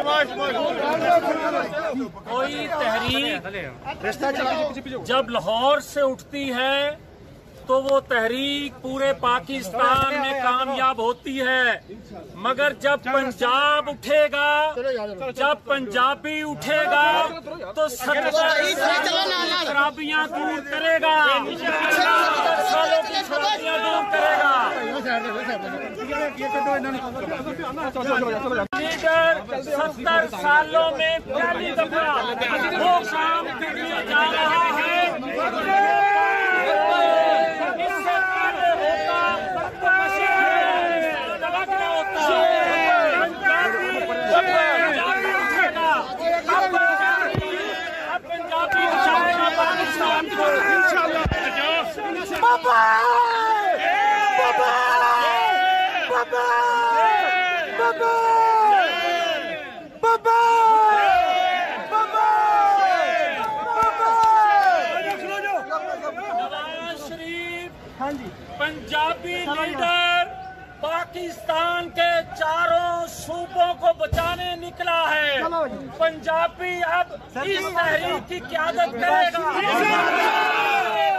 कोई तहरीक जब लाहौर से उठती है तो वो तहरीक पूरे पाकिस्तान में कामयाब होती है, मगर जब पंजाब उठेगा, जब पंजाबी उठेगा तो खराबियां दूर करेगा, 70 सालों की खराबियां दूर करेगा। लीडर 70 सालों में पहली दफा वो काम करने जा रहा है पंजाबी लीडर पाकिस्तान के चारों सूबों को बचाने निकला है। पंजाबी अब इस तहरीक की क़यादत करेगा।